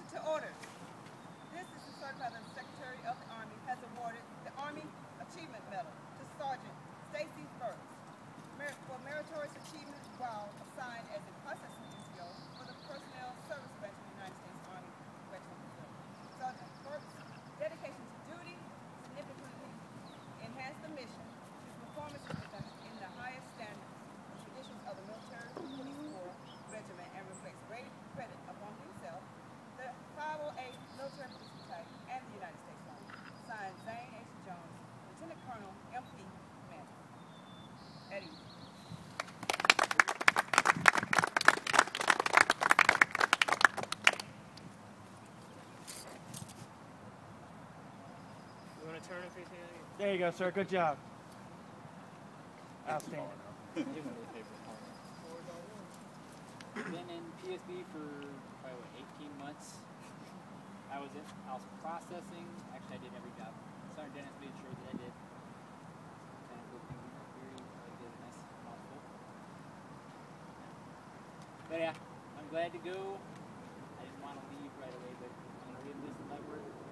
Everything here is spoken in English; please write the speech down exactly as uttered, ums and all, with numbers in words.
To order. This is to certify that the Secretary of the Army has awarded the Army Achievement Medal to Sergeant Stacy Burks for meritorious achievement while assigned as a processing N C O for the Personnel Service Branch of the United States Army Correctional Facility. Sergeant Burks' dedication to duty significantly enhanced the mission. His performance is presented in the highest standards and traditions of the Military Police Corps Regiment and reflects great credit upon himself, the five oh eight Military Police Battalion, and the United States Army. Signed, Zane H. Jones, Lieutenant Colonel, M P, Commander. Eddie. You want to turn it facing you? There you go, sir. Good job. Outstanding. Been in P S B for probably what, eighteen months. I was in also processing. Actually, I did every job. Sergeant Dennis made sure that I did. Kind of looking very like this nice mouthful. But yeah, I'm glad to go. I didn't want to leave right away, but I'm gonna read this letter.